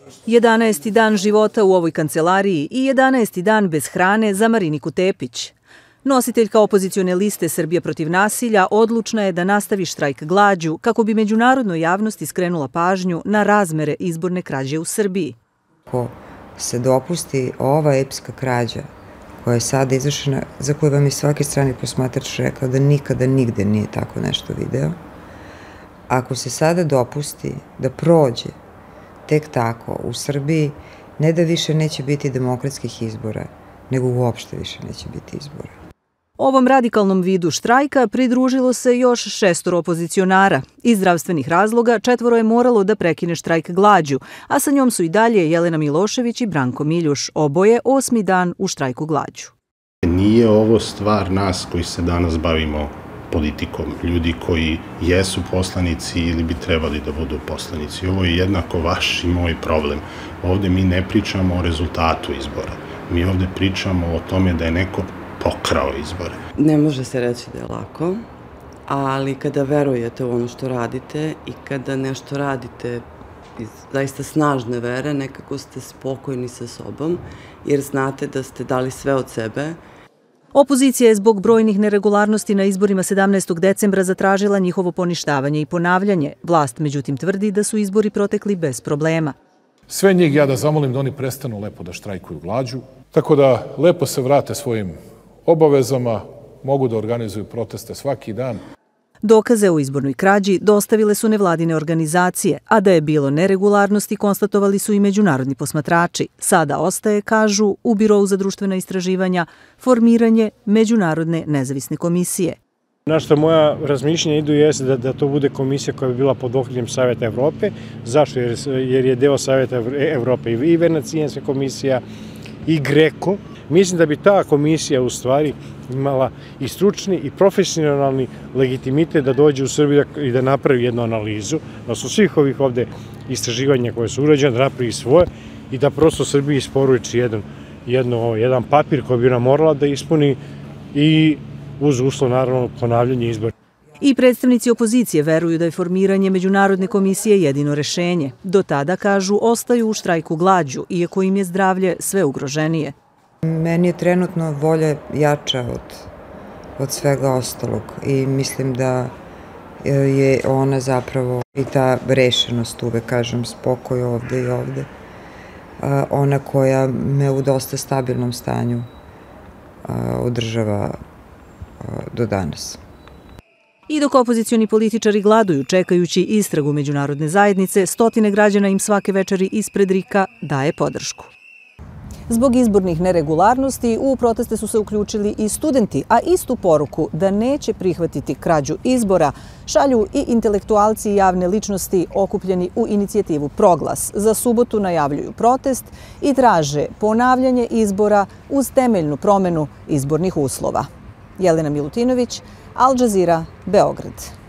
11. dan života u ovoj kancelariji i 11. dan bez hrane za Mariniku Tepić. Nositeljka opozicione liste Srbija protiv nasilja odlučna je da nastavi štrajk glađu kako bi međunarodnoj javnosti skrenula pažnju na razmere izborne krađe u Srbiji. Ako se dopusti ova epska krađa koja je sada izvršena, za koju vam je svaki strani posmatrač rekao da nikada nigde nije tako nešto video, ako se sada dopusti da prođe tek tako u Srbiji, ne da više neće biti demokratskih izbora, nego uopšte više neće biti izbora. Ovom radikalnom vidu štrajka pridružilo se još 6 opozicionara. Iz zdravstvenih razloga 4 je moralo da prekine štrajk glađu, a sa njom su i dalje Jelena Milošević i Branko Miljuš, oboje 8. dan u štrajku glađu. Nije ovo stvar nas koji se danas bavimo politikom, ljudi koji jesu poslanici ili bi trebali da budu poslanici. Ovo je jednako vaš i moj problem. Ovde mi ne pričamo o rezultatu izbora. Mi ovde pričamo o tome da je neko pokrao izbore. Ne može se reći da je lako, ali kada verujete u ono što radite i kada nešto radite iz zaista snažne vere, nekako ste spokojni sa sobom, jer znate da ste dali sve od sebe. Opozicija je zbog brojnih neregularnosti na izborima 17. decembra zatražila njihovo poništavanje i ponavljanje. Vlast, međutim, tvrdi da su izbori protekli bez problema. Sve njih ja da zamolim da oni prestanu lepo da štrajkuju glađu, tako da lepo se vrate svojim obavezama, mogu da organizuju proteste svaki dan. Dokaze o izbornoj krađi dostavile su nevladine organizacije, a da je bilo neregularnosti konstatovali su i međunarodni posmatrači. Sada ostaje, kažu, u Birou za društvena istraživanja, formiranje Međunarodne nezavisne komisije. Na što moja razmišljenja idu jeste da to bude komisija koja bi bila pod okriljem Saveta Evrope. Zašto? Jer je deo Saveta Evrope i Venecijanska komisija i GRECO. Mislim da bi ta komisija u stvari imala i stručni i profesionalni legitimitet da dođe u Srbiju i da napravi jednu analizu na osnovu svih ovih ovde istraživanja koje su urađene, da napravi svoje i da prosto Srbiji isporuči jedan papir koji bi ona morala da ispuni i uz uslov, naravno, ponavljanje izbora. I predstavnici opozicije veruju da je formiranje Međunarodne komisije jedino rešenje. Do tada, kažu, ostaju u štrajku glađu, iako im je zdravlje sve ugroženije. Meni je trenutno volja jača od svega ostalog i mislim da je ona zapravo i ta rešenost, uvek kažem, spokoj ovde i ovde, ona koja me u dosta stabilnom stanju održava do danas. I dok opozicioni političari gladuju čekajući istragu međunarodne zajednice, stotine građana im svake večeri ispred RIK-a daje podršku. Zbog izbornih neregularnosti u proteste su se uključili i studenti, a istu poruku da neće prihvatiti krađu izbora šalju i intelektualci i javne ličnosti okupljeni u inicijativu Proglas. Za subotu najavljuju protest i traže ponavljanje izbora uz temeljnu promenu izbornih uslova. Jelena Milutinović, Al Jazeera, Beograd.